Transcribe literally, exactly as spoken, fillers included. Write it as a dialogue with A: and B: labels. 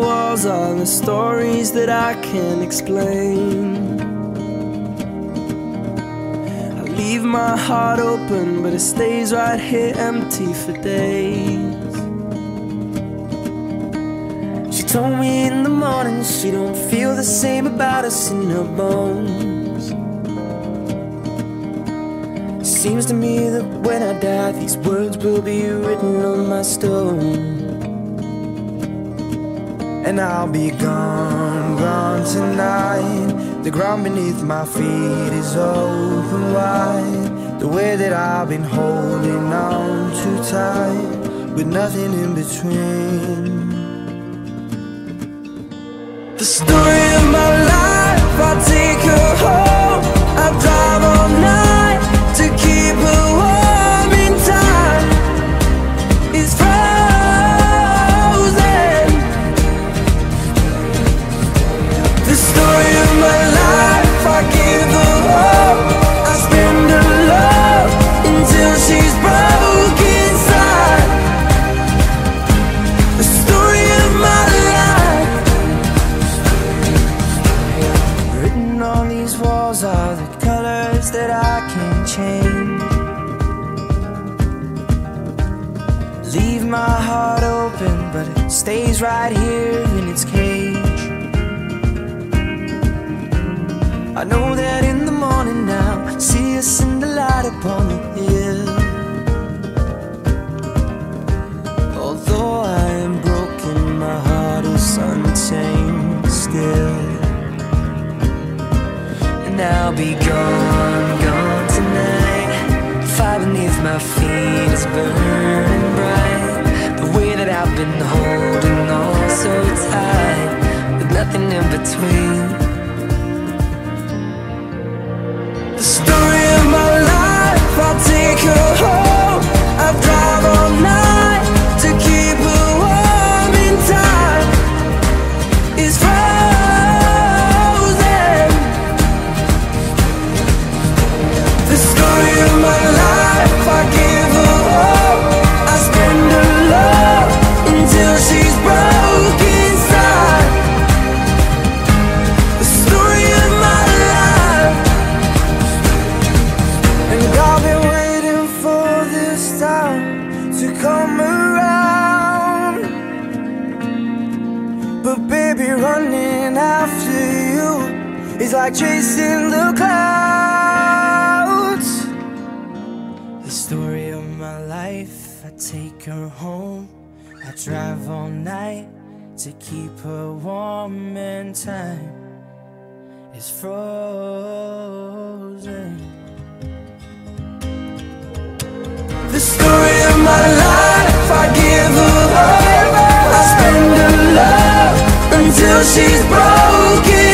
A: walls are the stories that I can't explain. I leave my heart open, but it stays right here empty for days. She told me in the morning she don't feel the same about us in her bones. Seems to me that when I die, these words will be written on my stone. And I'll be gone, gone tonight. The ground beneath my feet is open wide. The way that I've been holding on too tight, with nothing in between. The story of my life, I take her home. I drive all night to keep her warm in time. It's frozen. The story of my life, I give her hope. I spend her love until she's broke inside. The story of my life, written on these walls are the colors that I can't change. Leave my heart open, but it stays right here in its cage. I know that in the morning now, see us in the light upon the hill. Although I am broken, my heart is untamed still. And I'll be gone, gone tonight. The fire beneath my feet is burning bright. The way that I've been holding on so tight, with nothing in between. The story of my life, I'll take her home. I drive all night to keep her warm in time. It's frozen. The story of my life, I give her hope. I spend her love until she's broke inside. The story of my life. And I've been waiting for this time to come around, but baby, running after you is like chasing the clouds. The story of my life, I take her home. I drive all night to keep her warm, and time is frozen. The story of my life, I give her hope. I spend her love until she's broken.